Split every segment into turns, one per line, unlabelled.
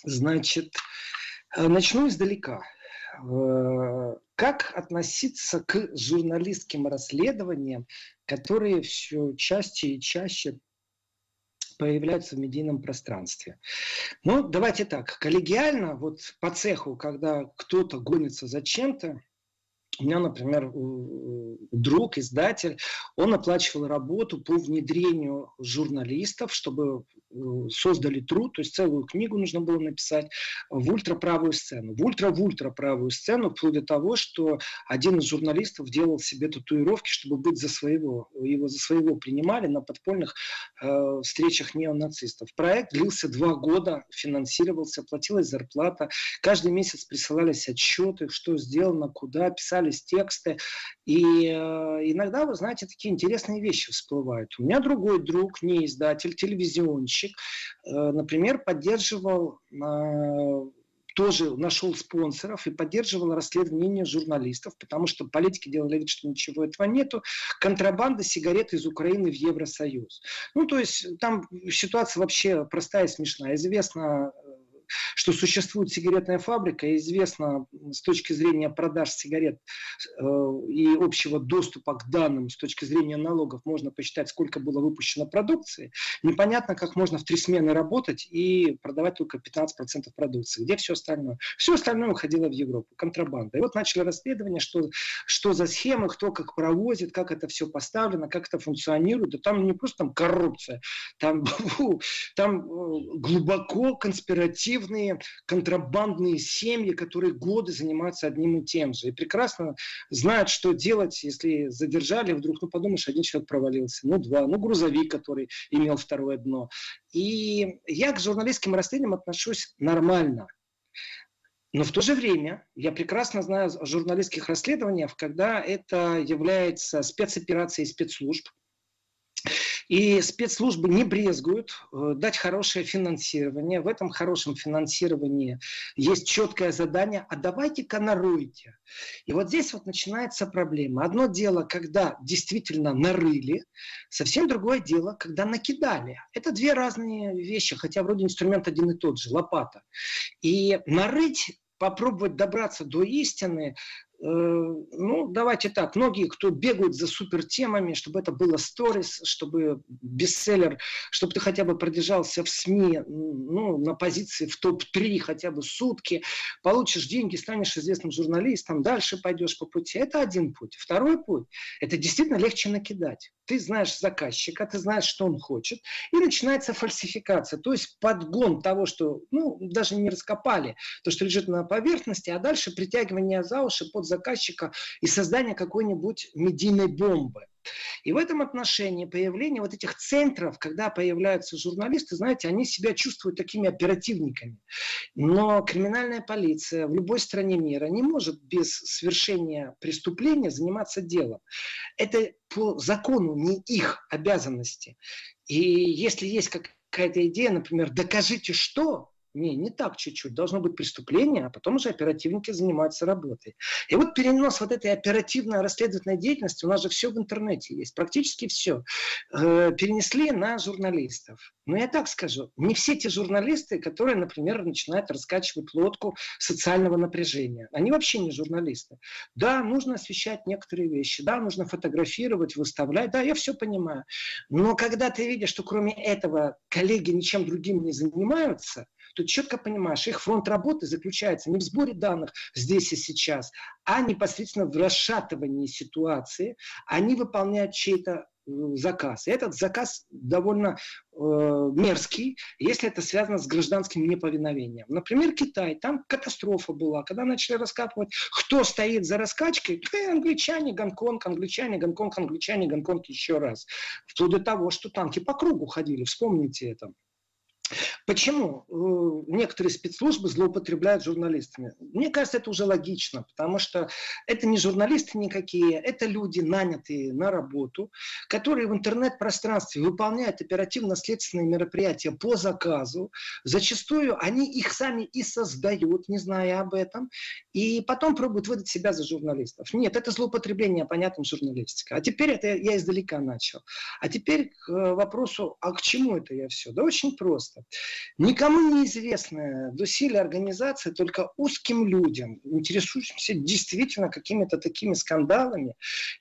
Значит, начну издалека. Как относиться к журналистским расследованиям, которые все чаще и чаще появляются в медийном пространстве? Ну, давайте так, коллегиально, вот по цеху, когда кто-то гонится за чем-то, у меня, например, друг, издатель, он оплачивал работу по внедрению журналистов, чтобы создали труд, то есть целую книгу нужно было написать в ультраправую сцену. В ультраправую сцену, вплоть до того, что один из журналистов делал себе татуировки, чтобы быть за своего. Его за своего принимали на подпольных встречах неонацистов. Проект длился 2 года, финансировался, платилась зарплата. Каждый месяц присылались отчеты, что сделано, куда, писались тексты. И иногда, вы знаете, такие интересные вещи всплывают. У меня другой друг, не издатель, телевизионщик, например, поддерживал, тоже нашел спонсоров и поддерживал расследование журналистов, потому что политики делали вид, что ничего этого нету. Контрабанда сигарет из Украины в Евросоюз. Ну, то есть там ситуация вообще простая и смешная. Известно, что существует сигаретная фабрика, и известно с точки зрения продаж сигарет и общего доступа к данным, с точки зрения налогов, можно посчитать, сколько было выпущено продукции. Непонятно, как можно в 3 смены работать и продавать только 15% продукции. Где все остальное? Все остальное уходило в Европу, контрабанда. И вот начали расследование, что за схемы, кто как провозит, как это все поставлено, как это функционирует. Да там не просто там коррупция, там глубоко конспиративные контрабандные семьи, которые годы занимаются одним и тем же. И прекрасно знают, что делать, если задержали, вдруг, подумаешь, один человек провалился, 2, грузовик, который имел 2 дно. И я к журналистским расследованиям отношусь нормально. Но в то же время я прекрасно знаю о журналистских расследованиях, когда это является спецоперацией спецслужб. И спецслужбы не брезгуют дать хорошее финансирование. В этом хорошем финансировании есть четкое задание: а давайте-ка наройте. И вот здесь вот начинается проблема. Одно дело, когда действительно нарыли, совсем другое дело, когда накидали. Это 2 разные вещи, хотя вроде инструмент один и тот же, лопата. И нарыть, попробовать добраться до истины, давайте так, многие, кто бегают за супертемами, чтобы это было сторис, чтобы бестселлер, чтобы ты хотя бы продержался в СМИ, на позиции в топ-3 хотя бы сутки, получишь деньги, станешь известным журналистом, дальше пойдешь по пути. Это один путь. Второй путь – это действительно легче накидать. Ты знаешь заказчика, ты знаешь, что он хочет, и начинается фальсификация, то есть подгон того, что, даже не раскопали, то, что лежит на поверхности, а дальше притягивание за уши под заказчика и создание какой-нибудь медийной бомбы. И в этом отношении появление вот этих центров, когда появляются журналисты, знаете, они себя чувствуют такими оперативниками. Но криминальная полиция в любой стране мира не может без свершения преступления заниматься делом. Это по закону не их обязанности. И если есть какая-то идея, например, докажите что, не так чуть-чуть. Должно быть преступление, а потом уже оперативники занимаются работой. И вот перенос вот этой оперативно-расследовательной деятельности, у нас же все в интернете есть, практически все, перенесли на журналистов. Но я так скажу, не все те журналисты, которые, например, начинают раскачивать лодку социального напряжения. Они вообще не журналисты. Да, нужно освещать некоторые вещи, да, нужно фотографировать, выставлять, да, я все понимаю. Но когда ты видишь, что кроме этого коллеги ничем другим не занимаются, то четко понимаешь, их фронт работы заключается не в сборе данных здесь и сейчас, а непосредственно в расшатывании ситуации. Они выполняют чей-то заказ. И этот заказ довольно мерзкий, если это связано с гражданским неповиновением. Например, Китай. Там катастрофа была. Когда начали раскапывать, кто стоит за раскачкой, англичане, Гонконг, англичане, Гонконг, англичане, Гонконг еще раз. Вплоть до того, что танки по кругу ходили. Вспомните это. Почему некоторые спецслужбы злоупотребляют журналистами? Мне кажется, это уже логично, потому что это не журналисты никакие, это люди, нанятые на работу, которые в интернет-пространстве выполняют оперативно-следственные мероприятия по заказу. Зачастую они их сами и создают, не зная об этом, и потом пробуют выдать себя за журналистов. Нет, это злоупотребление понятным журналистикой. А теперь это я издалека начал. А теперь к вопросу, а к чему это я все? Да очень просто. Никому неизвестная доселе организация, только узким людям, интересующимся действительно какими-то такими скандалами.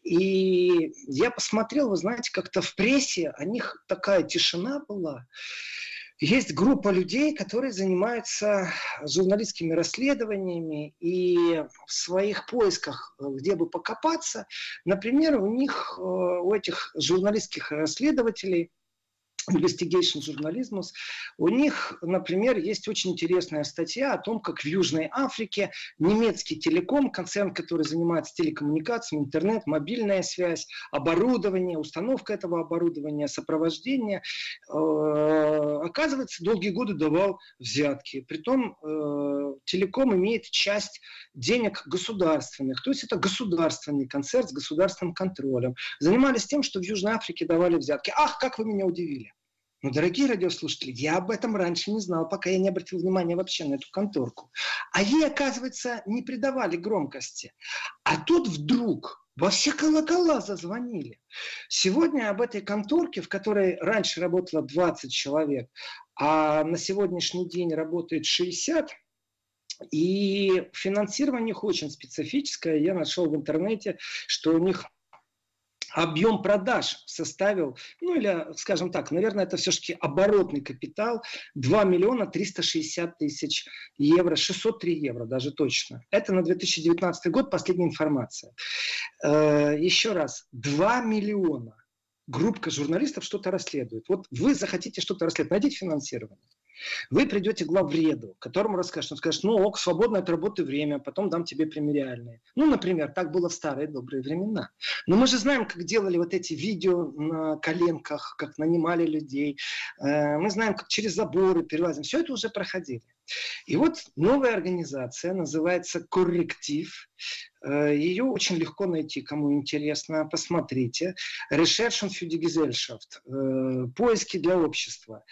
И я посмотрел, вы знаете, как-то в прессе о них такая тишина была. Есть группа людей, которые занимаются журналистскими расследованиями, и в своих поисках, где бы покопаться, например, у этих журналистских расследователей, Investigation Journalism, у них, например, есть очень интересная статья о том, как в Южной Африке немецкий телеком, концерн, который занимается телекоммуникациями, интернет, мобильная связь, оборудование, установка этого оборудования, сопровождение, оказывается, долгие годы давал взятки. Притом телеком имеет часть денег государственных, то есть это государственный концерн с государственным контролем. Занимались тем, что в Южной Африке давали взятки. Ах, как вы меня удивили! Ну, дорогие радиослушатели, я об этом раньше не знал, пока я не обратил внимания вообще на эту конторку. А ей, оказывается, не придавали громкости. А тут вдруг во все колокола зазвонили. Сегодня об этой конторке, в которой раньше работало 20 человек, а на сегодняшний день работает 60, и финансирование их очень специфическое. Я нашел в интернете, что у них объем продаж составил, ну или, скажем так, наверное, это все-таки оборотный капитал 2 миллиона 360 тысяч евро, 603 евро даже точно. Это на 2019 год последняя информация. Еще раз, 2 миллиона. Группа журналистов что-то расследует. Вот вы захотите что-то расследовать, найдите финансирование. Вы придете к главреду, которому расскажете, он скажет, ну ок, свободное от работы время, потом дам тебе премиальные. Ну, например, так было в старые добрые времена. Но мы же знаем, как делали вот эти видео на коленках, как нанимали людей. Мы знаем, как через заборы перелазим. Все это уже проходили. И вот новая организация, называется «Корректив». Ее очень легко найти, кому интересно, посмотрите. Recherchen für die Gesellschaft. Поиски для общества.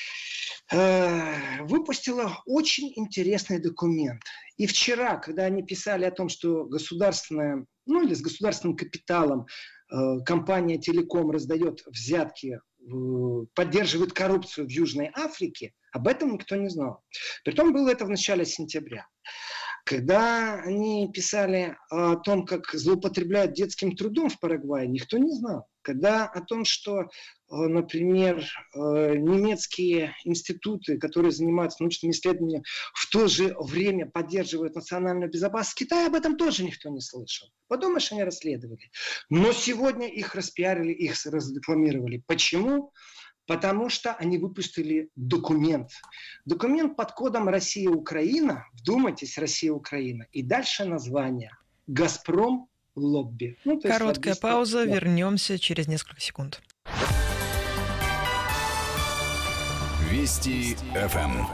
Выпустила очень интересный документ. И вчера, когда они писали о том, что государственная, ну или с государственным капиталом компания Телеком раздает взятки, поддерживает коррупцию в Южной Африке, об этом никто не знал. Притом было это в начале сентября. Когда они писали о том, как злоупотребляют детским трудом в Парагвае, никто не знал. Когда о том, что, например, немецкие институты, которые занимаются научными исследованиями, в то же время поддерживают национальную безопасность Китая, об этом тоже никто не слышал. Подумаешь, они расследовали. Но сегодня их распиарили, их разрекламировали. Почему? Потому что они выпустили документ. Документ под кодом «Россия-Украина». Вдумайтесь, «Россия-Украина». И дальше название. «Газпром лобби». Ну,
короткая пауза. Вернемся через несколько секунд.
Вести ФМ.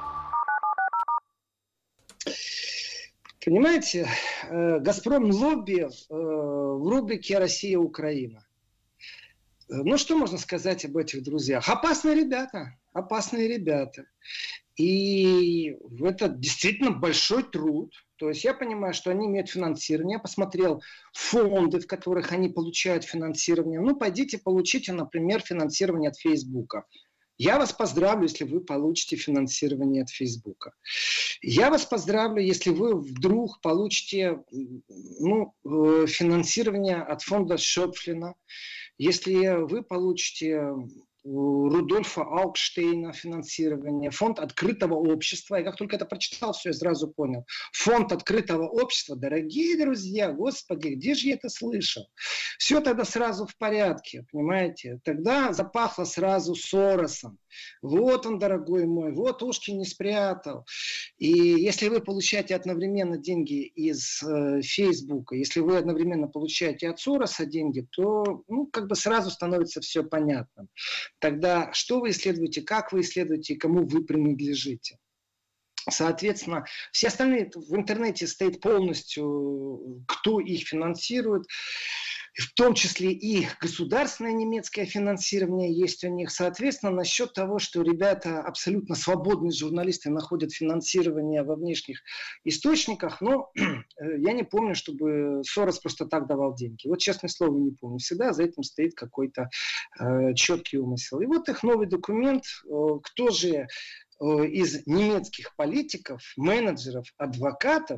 Понимаете, «Газпром лобби» в рубрике «Россия-Украина». Ну, что можно сказать об этих друзьях? Опасные ребята, опасные ребята. И это действительно большой труд. То есть я понимаю, что они имеют финансирование. Я посмотрел фонды, в которых они получают финансирование. Ну, пойдите, получите, например, финансирование от Фейсбука. Я вас поздравлю, если вы получите финансирование от Фейсбука. Я вас поздравлю, если вы вдруг получите финансирование от фонда Шопфлина. Если вы получите Рудольфа Аукштейна финансирование, фонд открытого общества. И как только это прочитал, все, я сразу понял. Фонд открытого общества, дорогие друзья, господи, где же я это слышал? Все тогда сразу в порядке, понимаете? Тогда запахло сразу Соросом. Вот он, дорогой мой, вот ушки не спрятал. И если вы получаете одновременно деньги из Фейсбука, если вы одновременно получаете от Сороса деньги, то сразу становится все понятным. Тогда что вы исследуете, как вы исследуете и кому вы принадлежите. Соответственно, все остальные в интернете стоит полностью, кто их финансирует. В том числе и государственное немецкое финансирование есть у них. Соответственно, насчет того, что ребята абсолютно свободные журналисты находят финансирование во внешних источниках, но я не помню, чтобы Сорос просто так давал деньги. Вот, честное слово, не помню. Всегда за этим стоит какой-то четкий умысел. И вот их новый документ, кто же из немецких политиков, менеджеров, адвокатов,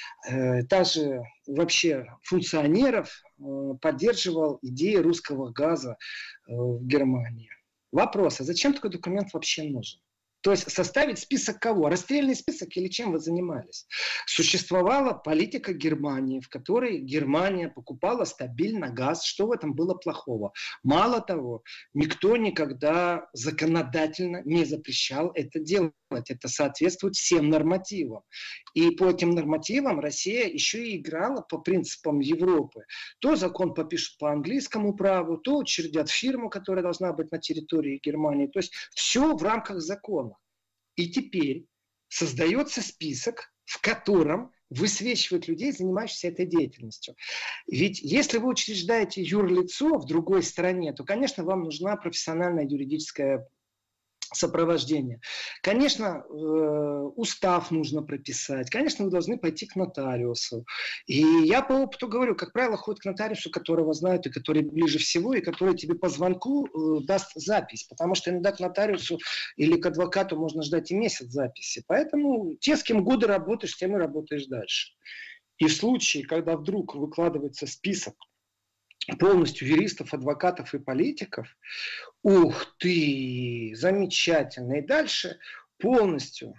даже вообще функционеров поддерживал идеи русского газа в Германии. Вопрос, а зачем такой документ вообще нужен? То есть составить список кого? Расстрельный список или чем вы занимались? Существовала политика Германии, в которой Германия покупала стабильно газ. Что в этом было плохого? Мало того, никто никогда законодательно не запрещал это делать. Это соответствует всем нормативам. И по этим нормативам Россия еще и играла по принципам Европы. То закон попишут по английскому праву, то учредят фирму, которая должна быть на территории Германии. То есть все в рамках закона. И теперь создается список, в котором высвечивают людей, занимающихся этой деятельностью. Ведь если вы учреждаете юрлицо в другой стране, то, конечно, вам нужна профессиональная юридическая сопровождение. Конечно, устав нужно прописать. Конечно, вы должны пойти к нотариусу. И я по опыту говорю, как правило, ходят к нотариусу, которого знают и который ближе всего, и который тебе по звонку даст запись. Потому что иногда к нотариусу или к адвокату можно ждать и месяц записи. Поэтому те, с кем годы работаешь, с тем и работаешь дальше. И в случае, когда вдруг выкладывается список полностью юристов, адвокатов и политиков, ух ты, замечательно. И дальше полностью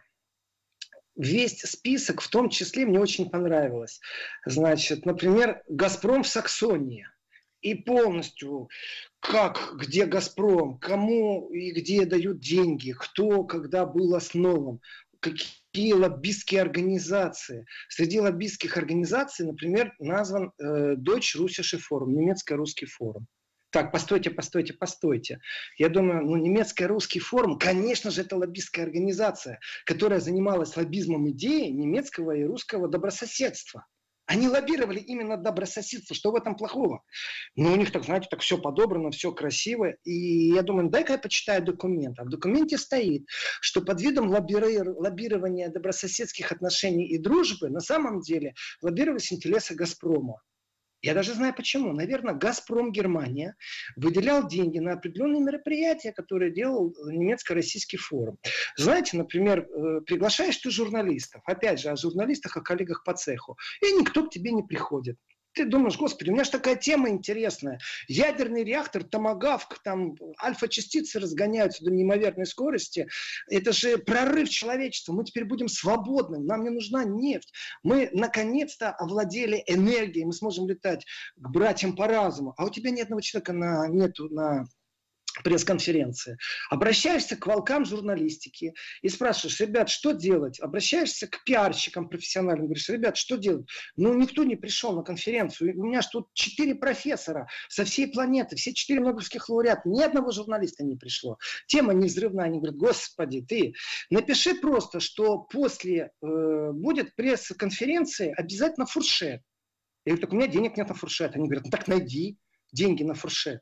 весь список, в том числе, мне очень понравилось. Значит, например, «Газпром» в Саксонии. И полностью, как, где «Газпром», кому и где дают деньги, кто, когда был основан, какие лоббистские организации. Среди лоббистских организаций, например, назван Deutsch Russische Forum, немецко-русский форум. Так, постойте. Я думаю, немецко-русский форум, конечно же, это лоббистская организация, которая занималась лоббизмом идеи немецкого и русского добрососедства. Они лоббировали именно добрососедство. Что в этом плохого? Но у них, так знаете, так все подобрано, все красиво. И я думаю, дай-ка я почитаю документ. А в документе стоит, что под видом лоббирования добрососедских отношений и дружбы на самом деле лоббировались интересы «Газпрома». Я даже знаю почему. Наверное, «Газпром» Германия выделял деньги на определенные мероприятия, которые делал немецко-российский форум. Знаете, например, приглашаешь ты журналистов, опять же, о журналистах, о коллегах по цеху, и никто к тебе не приходит. Ты думаешь, господи, у меня же такая тема интересная. Ядерный реактор, томагавк, там альфа-частицы разгоняются до неимоверной скорости. Это же прорыв человечества. Мы теперь будем свободны. Нам не нужна нефть. Мы наконец-то овладели энергией. Мы сможем летать к братьям по разуму. А у тебя ни одного человека нету на пресс-конференции. Обращаешься к волкам журналистики и спрашиваешь, ребят, что делать? Обращаешься к пиарщикам профессиональным, говоришь, ребят, что делать? Никто не пришел на конференцию. У меня же тут 4 профессора со всей планеты, все 4 нобелевских лауреата, ни одного журналиста не пришло. Тема невзрывная. Они говорят, господи, ты напиши просто, что после будет пресс-конференции обязательно фуршет. Я говорю, так у меня денег нет на фуршет. Они говорят, так найди деньги на фуршет.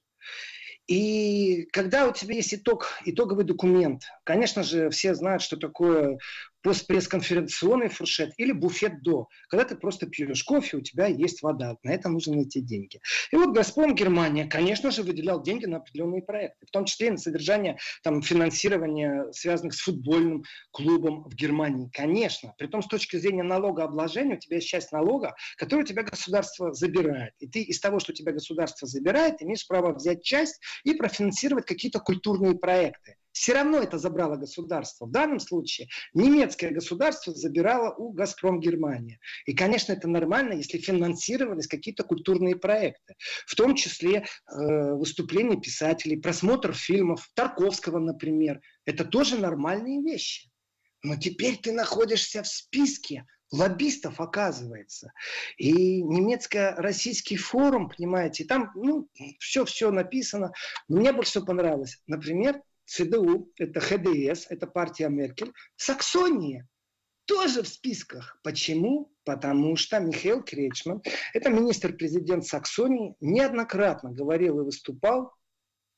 И когда у тебя есть итоговый документ, конечно же, все знают, что такое постпресс-конференционный фуршет или буфет до. Когда ты просто пьешь кофе, у тебя есть вода. На это нужно найти деньги. И вот «Газпром» Германия, конечно же, выделял деньги на определенные проекты. В том числе и на содержание финансирования, связанных с футбольным клубом в Германии. Конечно. Притом с точки зрения налогообложения у тебя есть часть налога, которую у тебя государство забирает. И ты из того, что у тебя государство забирает, имеешь право взять часть и профинансировать какие-то культурные проекты. Все равно это забрало государство. В данном случае немецкое государство забирало у «Газпром» Германия. И, конечно, это нормально, если финансировались какие-то культурные проекты. В том числе выступления писателей, просмотр фильмов Тарковского, например. Это тоже нормальные вещи. Но теперь ты находишься в списке лоббистов, оказывается. И немецко-российский форум, понимаете, там все написано. Но мне больше всего понравилось. Например, ЦДУ, это ХДС, это партия Меркель, Саксония тоже в списках. Почему? Потому что Михаил Кречман, это министр-президент Саксонии, неоднократно говорил и выступал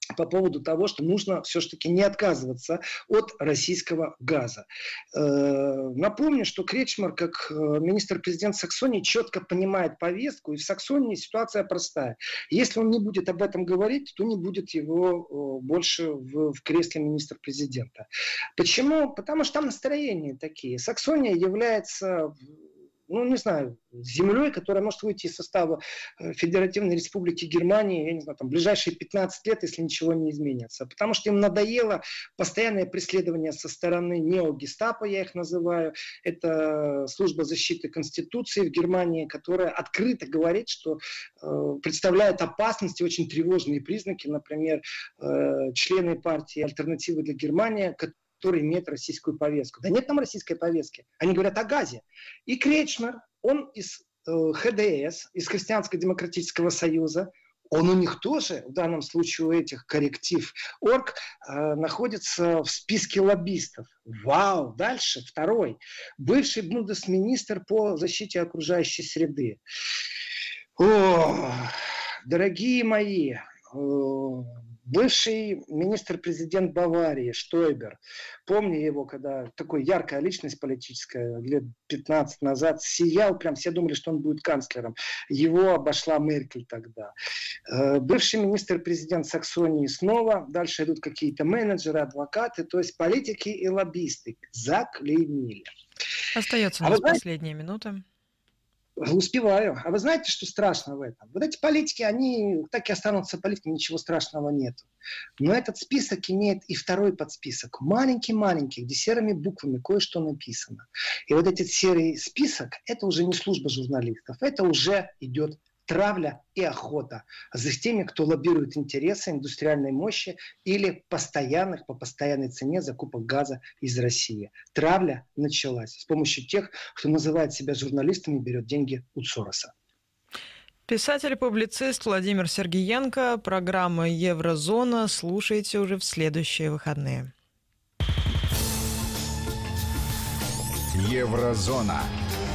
по поводу того, что нужно все-таки не отказываться от российского газа. Напомню, что Кречмар, как министр-президент Саксонии, четко понимает повестку, и в Саксонии ситуация простая. Если он не будет об этом говорить, то не будет его больше в кресле министра-президента. Почему? Потому что там настроения такие. Саксония является... не знаю, землей, которая может выйти из состава Федеративной Республики Германии, я не знаю, там, в ближайшие 15 лет, если ничего не изменится. Потому что им надоело постоянное преследование со стороны неогестапо, я их называю. Это служба защиты Конституции в Германии, которая открыто говорит, что представляет опасность и очень тревожные признаки, например, члены партии «Альтернативы для Германии», которые имеют российскую повестку. Да нет там российской повестки. Они говорят о газе. И Кречмар, он из ХДС, из Христианско-демократического союза, он у них тоже, в данном случае у этих корректив.орг, находится в списке лоббистов. Вау! Дальше, второй. Бывший бундесминистр по защите окружающей среды. О, дорогие мои, бывший министр-президент Баварии Штойбер, помню его, когда такой яркая личность политическая, лет 15 назад, сиял, прям все думали, что он будет канцлером. Его обошла Меркель тогда. Бывший министр-президент Саксонии снова, дальше идут какие-то менеджеры, адвокаты, то есть политики и лоббисты заклеймили.
Остается у нас последняя минута.
Успеваю. А вы знаете, что страшно в этом? Вот эти политики, они так и останутся политиками, ничего страшного нет. Но этот список имеет и второй подсписок. Маленький-маленький, где серыми буквами кое-что написано. И вот этот серый список, это уже не служба журналистов, это уже идет травля и охота за теми, кто лоббирует интересы индустриальной мощи или по постоянной цене закупок газа из России. Травля началась с помощью тех, кто называет себя журналистами и берет деньги у Сороса.
Писатель и публицист Владимир Сергиенко. Программа «Еврозона». Слушайте уже в следующие выходные.
Еврозона.